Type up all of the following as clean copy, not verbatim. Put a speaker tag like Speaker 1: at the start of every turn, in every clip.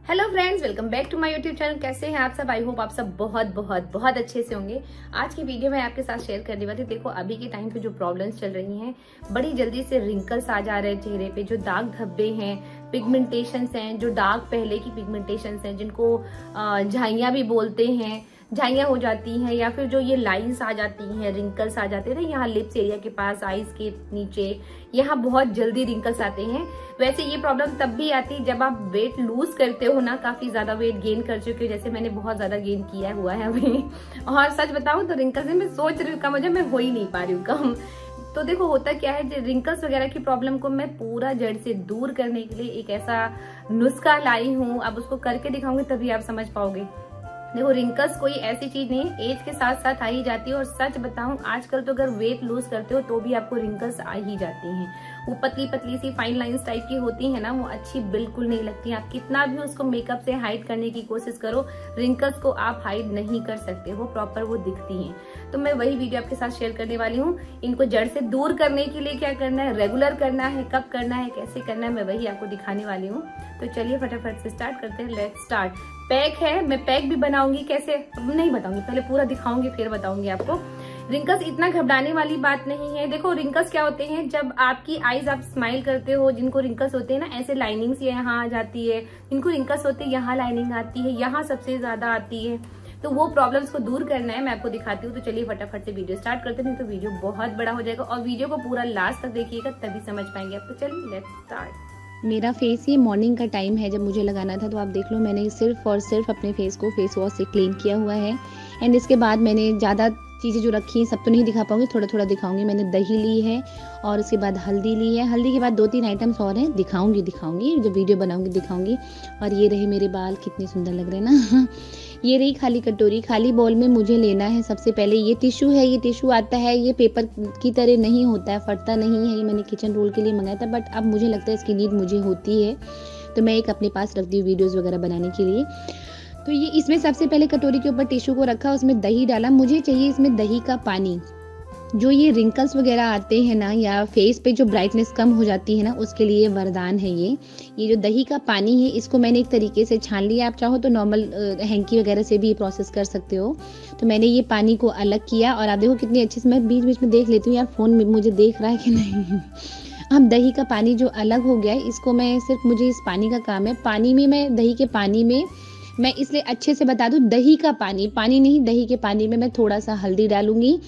Speaker 1: Hello friends, welcome back to my YouTube channel. कैसे हैं आप सब? आई होप आप सब बहुत बहुत बहुत अच्छे से होंगे। आज की वीडियो में आपके साथ शेयर करने वाली। देखो, अभी के टाइम पे जो प्रॉब्लम्स चल रही हैं, बड़ी जल्दी से रिंकल्स आ जा रहे हैं चेहरे पे, जो दाग धब्बे हैं, पिगमेंटेशंस हैं, जो दाग पहले की पिगमेंटेशंस हैं, जिनको झाइयां भी बोलते हैं, झाइयां हो जाती हैं, या फिर जो ये लाइंस आ जाती हैं, रिंकल्स आ जाते हैं ना, यहाँ लिप्स एरिया के पास, आईज के नीचे, यहाँ बहुत जल्दी रिंकल्स आते हैं। वैसे ये प्रॉब्लम तब भी आती है जब आप वेट लूज करते हो ना, काफी ज्यादा वेट गेन कर चुके हो, जैसे मैंने बहुत ज्यादा गेन किया हुआ है अभी। और सच बताऊं तो रिंकल्स में मैं सोच रही हूँ कम हो जाए, मैं हो ही नहीं पा रही हूँ कम। तो देखो, होता क्या है, रिंकल्स वगैरह की प्रॉब्लम को मैं पूरा जड़ से दूर करने के लिए एक ऐसा नुस्खा लाई हूँ। अब उसको करके दिखाऊंगी तभी आप समझ पाओगे। देखो, रिंकल्स कोई ऐसी चीज नहीं, एज के साथ साथ आ ही जाती है। और सच बताऊं, आजकल तो अगर वेट लूज करते हो तो भी आपको रिंकल्स आ ही जाती हैं। वो पतली पतली सी फाइन लाइंस टाइप की होती है ना, वो अच्छी बिल्कुल नहीं लगती। आप कितना भी उसको मेकअप से हाइड करने की कोशिश करो, रिंकल्स को आप हाइड नहीं कर सकते हो, प्रॉपर वो दिखती हैं। तो मैं वही वीडियो आपके साथ शेयर करने वाली हूँ। इनको जड़ से दूर करने के लिए क्या करना है, रेगुलर करना है, कब करना है, कैसे करना है, मैं वही आपको दिखाने वाली हूँ। तो चलिए फटाफट से स्टार्ट करते हैं। Let's start. पैक है, मैं पैक भी बनाऊंगी, कैसे अब नहीं बताऊंगी, पहले पूरा दिखाऊंगी फिर बताऊंगी आपको। रिंकल्स इतना घबराने वाली बात नहीं है। देखो, रिंकल्स क्या होते हैं, जब आपकी आईज आप स्माइल करते हो, जिनको रिंकल्स होते हैं ना, ऐसे लाइनिंग्स यहाँ आ जाती है। जिनको रिंकल्स होते हैं यहाँ लाइनिंग आती है, यहाँ सबसे ज्यादा आती है। तो वो प्रॉब्लम्स को दूर करना है, मैं आपको दिखाती हूँ। तो चलिए फटाफट से वीडियो स्टार्ट करते हैं, तो वीडियो बहुत बड़ा हो जाएगा। और वीडियो को पूरा लास्ट तक देखिएगा तभी समझ पाएंगे आप। तो चलिए लेट्स स्टार्ट।
Speaker 2: मेरा फेस ये मॉर्निंग का टाइम है जब मुझे लगाना था, तो आप देख लो मैंने सिर्फ और सिर्फ अपने फेस को फेस वॉश से क्लीन किया हुआ है। एंड इसके बाद मैंने ज़्यादा चीज़ें जो रखी हैं सब तो नहीं दिखा पाऊंगी, थोड़ा थोड़ा दिखाऊंगी। मैंने दही ली है और उसके बाद हल्दी ली है। हल्दी के बाद 2-3 आइटम्स और हैं, दिखाऊंगी जब वीडियो बनाऊंगी दिखाऊंगी। और ये रहे मेरे बाल, कितने सुंदर लग रहे हैं ना। ये रही खाली कटोरी। खाली बॉल में मुझे लेना है सबसे पहले ये टिश्यू है। ये टिश्यू आता है, ये पेपर की तरह नहीं होता है, फटता नहीं है। ये मैंने किचन रोल के लिए मंगाया था, बट अब मुझे लगता है इसकी नीड मुझे होती है, तो मैं एक अपने पास रखती हूँ वीडियोस वगैरह बनाने के लिए। तो ये इसमें सबसे पहले कटोरी के ऊपर टिश्यू को रखा, उसमें दही डाला। मुझे चाहिए इसमें दही का पानी। जो ये रिंकल्स वगैरह आते हैं ना, या फेस पे जो ब्राइटनेस कम हो जाती है ना, उसके लिए वरदान है ये जो दही का पानी है। इसको मैंने एक तरीके से छान लिया। आप चाहो तो नॉर्मल हैंकी वगैरह से भी प्रोसेस कर सकते हो। तो मैंने ये पानी को अलग किया, और आप देखो कितनी अच्छे से मैं बीच बीच में देख लेती हूँ यार, फोन में मुझे देख रहा है कि नहीं। अब दही का पानी जो अलग हो गया है, इसको मैं सिर्फ, मुझे इस पानी का काम है, पानी में मैं दही के पानी में मैं इसलिए अच्छे से बता दूं, दही का पानी नहीं, दही के पानी में मैं थोड़ा सा हल्दी डालूंगी,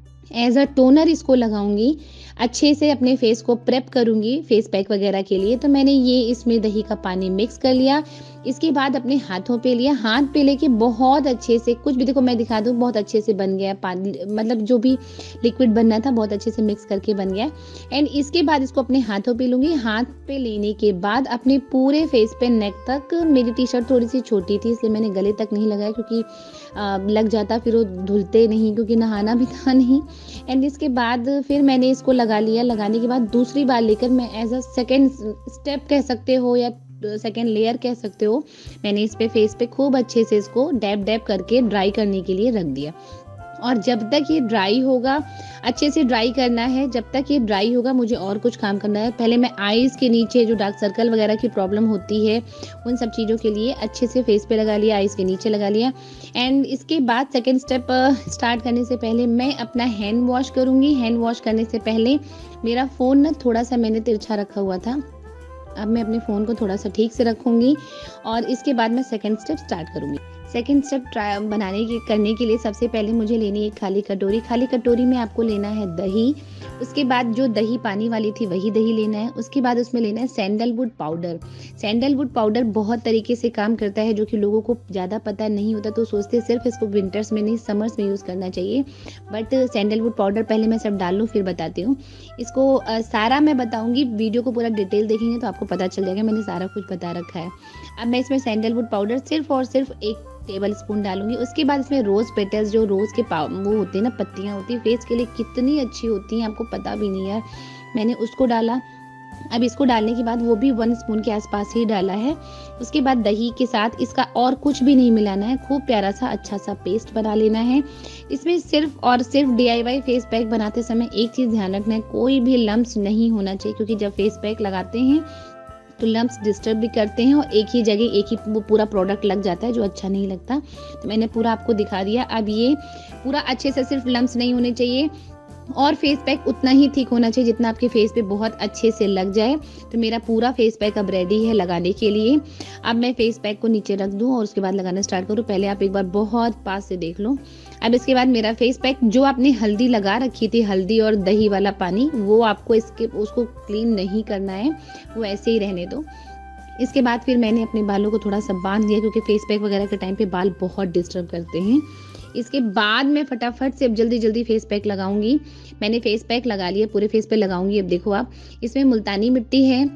Speaker 2: एज अ टोनर इसको लगाऊंगी, अच्छे से अपने फेस को प्रेप करूंगी फेस पैक वगैरह के लिए। तो मैंने ये इसमें दही का पानी मिक्स कर लिया। इसके बाद अपने हाथों पे लिया, हाथ पे लेके बहुत अच्छे से, कुछ भी देखो मैं दिखा दूं, बहुत अच्छे से बन गया पानी, मतलब जो भी लिक्विड बनना था बहुत अच्छे से मिक्स करके बन गया। एंड इसके बाद इसको अपने हाथों पे लूंगी। हाथ पे लेने के बाद अपने पूरे फेस पे, नेक तक। मेरी टी शर्ट थोड़ी सी छोटी थी इसलिए मैंने गले तक नहीं लगाया, क्योंकि लग जाता फिर वो धुलते नहीं, क्योंकि नहाना भी था नहीं। एंड इसके बाद फिर मैंने इसको लगा लिया। लगाने के बाद दूसरी बार लेकर मैं एज अ सेकेंड स्टेप कह सकते हो, या सेकेंड लेयर कह सकते हो, मैंने इस पे फेस पे खूब अच्छे से इसको डैब डैब करके ड्राई करने के लिए रख दिया। और जब तक ये ड्राई होगा, अच्छे से ड्राई करना है, जब तक ये ड्राई होगा मुझे और कुछ काम करना है। पहले मैं आईज के नीचे जो डार्क सर्कल वगैरह की प्रॉब्लम होती है, उन सब चीज़ों के लिए अच्छे से फेस पे लगा लिया, आईज के नीचे लगा लिया। एंड इसके बाद सेकेंड स्टेप स्टार्ट करने से पहले मैं अपना हैंड वॉश करूँगी। हैंड वॉश करने से पहले मेरा फ़ोन ना थोड़ा सा मैंने तिरछा रखा हुआ था, अब मैं अपने फ़ोन को थोड़ा सा ठीक से रखूँगी। और इसके बाद मैं सेकेंड स्टेप स्टार्ट करूँगी। सेकेंड स्टेप करने के लिए सबसे पहले मुझे लेनी है खाली कटोरी। खाली कटोरी में आपको लेना है दही। उसके बाद जो दही पानी वाली थी वही दही लेना है। उसके बाद उसमें लेना है सैंडलवुड पाउडर। सैंडलवुड पाउडर बहुत तरीके से काम करता है, जो कि लोगों को ज़्यादा पता नहीं होता, तो सोचते सिर्फ इसको विंटर्स में नहीं, समर्स में यूज़ करना चाहिए। बट सैंडलवुड पाउडर पहले मैं सब डाल लूँ फिर बताती हूँ इसको। सारा मैं बताऊँगी, वीडियो को पूरा डिटेल देखेंगे तो आपको पता चल जाएगा, मैंने सारा कुछ बता रखा है। अब मैं इसमें सैंडलवुड पाउडर सिर्फ और सिर्फ 1 टेबल स्पून डालूंगी। उसके बाद इसमें रोज पेटल्स, जो रोज के वो होते हैं ना, पत्तियां होती है, फेस के लिए कितनी अच्छी होती हैं, आपको पता भी नहीं यार, मैंने उसको डाला। अब इसको डालने के बाद वो भी 1 स्पून के आसपास ही डाला है। उसके बाद दही के साथ इसका और कुछ भी नहीं मिलाना है, खूब प्यारा सा अच्छा सा पेस्ट बना लेना है। इसमें सिर्फ और सिर्फ DIY फेस पैक बनाते समय एक चीज़ ध्यान रखना है, कोई भी लम्स नहीं होना चाहिए, क्योंकि जब फेस पैक लगाते हैं तो लम्प्स डिस्टर्ब भी करते हैं और एक ही जगह एक ही वो पूरा प्रोडक्ट लग जाता है जो अच्छा नहीं लगता। तो मैंने पूरा आपको दिखा दिया। अब ये पूरा अच्छे से सिर्फ लम्प्स नहीं होने चाहिए और फेस पैक उतना ही थिक होना चाहिए जितना आपके फेस पे बहुत अच्छे से लग जाए। तो मेरा पूरा फेस पैक अब रेडी है लगाने के लिए। अब मैं फेस पैक को नीचे रख दूं और उसके बाद लगाना स्टार्ट करूं। पहले आप एक बार बहुत पास से देख लो। अब इसके बाद मेरा फेस पैक जो आपने हल्दी लगा रखी थी, हल्दी और दही वाला पानी, वो आपको उसको क्लीन नहीं करना है, वो ऐसे ही रहने दो। इसके बाद फिर मैंने अपने बालों को थोड़ा सा बांध दिया क्योंकि फेस पैक वगैरह के टाइम पे बाल बहुत डिस्टर्ब करते हैं। इसके बाद मैं फटाफट से अब जल्दी फेस पैक लगाऊंगी। मैंने फेस पैक लगा लिया, पूरे फेस पे लगाऊंगी। अब देखो आप, इसमें मुल्तानी मिट्टी है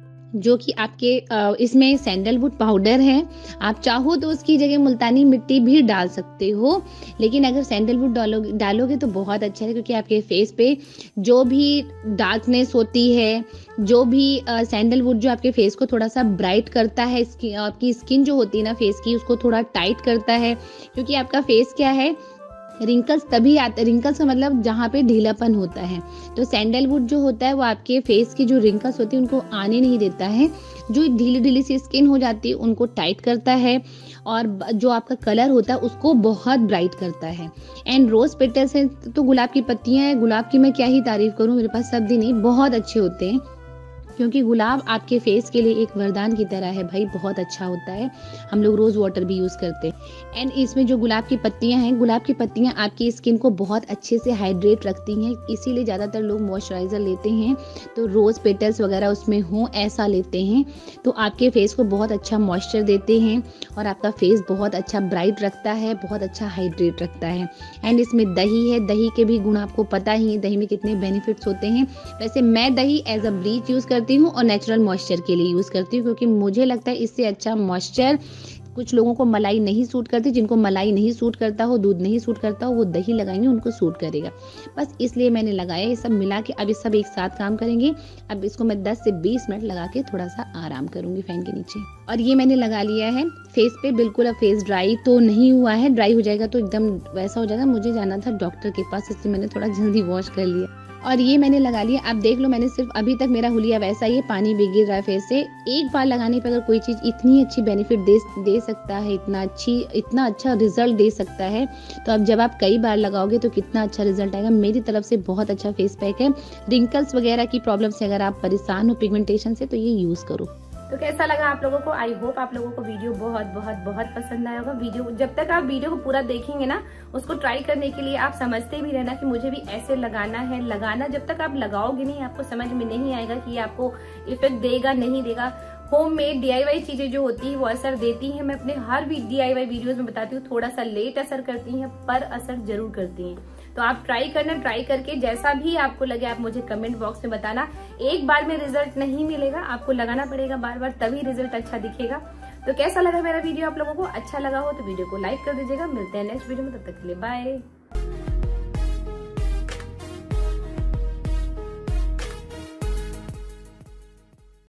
Speaker 2: जो कि आपके इसमें सैंडलवुड पाउडर है। आप चाहो तो उसकी जगह मुल्तानी मिट्टी भी डाल सकते हो, लेकिन अगर सैंडलवुड डालोगे तो बहुत अच्छा है क्योंकि आपके फेस पे जो भी डार्कनेस होती है, जो भी सैंडलवुड जो आपके फेस को थोड़ा सा ब्राइट करता है, आपकी स्किन जो होती है ना फेस की, उसको थोड़ा टाइट करता है। क्योंकि आपका फेस क्या है, रिंकल्स तभी आते, रिंकल्स का मतलब जहाँ पे ढीलापन होता है। तो सैंडलवुड जो होता है वो आपके फेस की जो रिंकल्स होती है उनको आने नहीं देता है। जो ढीली सी स्किन हो जाती है उनको टाइट करता है और जो आपका कलर होता है उसको बहुत ब्राइट करता है। एंड रोज पेटल्स है तो गुलाब की पत्तियां हैं, गुलाब की मैं क्या ही तारीफ करूँ, मेरे पास सब्जी नहीं, बहुत अच्छे होते हैं क्योंकि गुलाब आपके फेस के लिए एक वरदान की तरह है भाई, बहुत अच्छा होता है। हम लोग रोज वाटर भी यूज करते हैं। एंड इसमें जो गुलाब की पत्तियां हैं, गुलाब की पत्तियां आपकी स्किन को बहुत अच्छे से हाइड्रेट रखती हैं, इसीलिए ज़्यादातर लोग मॉइस्चराइजर लेते हैं तो रोज पेटल्स वगैरह उसमें हो ऐसा लेते हैं। तो आपके फेस को बहुत अच्छा मॉइस्चर देते हैं और आपका फेस बहुत अच्छा ब्राइट रखता है, बहुत अच्छा हाइड्रेट रखता है। एंड इसमें दही है, दही के भी गुण आपको पता ही है, दही में कितने बेनिफिट्स होते हैं। वैसे मैं दही एज अ ब्लीच यूज करती हूँ और नेचुरल मॉइस्चर के लिए यूज करती हूँ क्योंकि मुझे लगता है इससे अच्छा मॉइस्चर, कुछ लोगों को मलाई नहीं सूट करती, जिनको मलाई नहीं सूट करता हो, दूध नहीं सूट करता हो, वो दही लगाएंगे उनको सूट करेगा। बस इसलिए मैंने लगाया। ये सब मिला के अब ये सब एक साथ काम करेंगे। अब इसको मैं 10 से 20 मिनट लगा के थोड़ा सा आराम करूंगी फैन के नीचे। और ये मैंने लगा लिया है फेस पे बिल्कुल। अब फेस ड्राई तो नहीं हुआ है, ड्राई हो जाएगा तो एकदम वैसा हो जाएगा। मुझे जाना था डॉक्टर के पास, इसलिए मैंने थोड़ा जल्दी वॉश कर लिया और ये मैंने लगा लिया। अब देख लो, मैंने सिर्फ अभी तक मेरा हुलिया वैसा ही, पानी भी गिर रहा है फेस से। एक बार लगाने पर अगर कोई चीज़ इतनी अच्छी बेनिफिट दे सकता है, इतना अच्छा रिजल्ट दे सकता है, तो अब जब आप कई बार लगाओगे तो कितना अच्छा रिजल्ट आएगा। मेरी तरफ से बहुत अच्छा फेस पैक है। रिंकल्स वगैरह की प्रॉब्लम से अगर आप परेशान हो पिगमेंटेशन से तो ये यूज करो।
Speaker 1: तो कैसा लगा आप लोगों को? आई होप आप लोगों को वीडियो बहुत बहुत बहुत पसंद आया होगा। वीडियो जब तक आप वीडियो को पूरा देखेंगे ना, उसको ट्राई करने के लिए आप समझते भी रहना कि मुझे भी ऐसे लगाना है। लगाना जब तक आप लगाओगे नहीं, आपको समझ में नहीं आएगा कि ये आपको इफेक्ट देगा नहीं देगा। होममेड DIY चीजें जो होती है वो असर देती हैं। मैं अपने हर DIY वीडियोस में बताती हूँ, थोड़ा सा लेट असर करती हैं पर असर जरूर करती हैं। तो आप ट्राई करना, ट्राई करके जैसा भी आपको लगे आप मुझे कमेंट बॉक्स में बताना। एक बार में रिजल्ट नहीं मिलेगा, आपको लगाना पड़ेगा बार बार, तभी रिजल्ट अच्छा दिखेगा। तो कैसा लगा मेरा वीडियो? आप लोगों को अच्छा लगा हो तो वीडियो को लाइक कर दीजिएगा। मिलते हैं नेक्स्ट वीडियो में, तब तक के लिए बाय।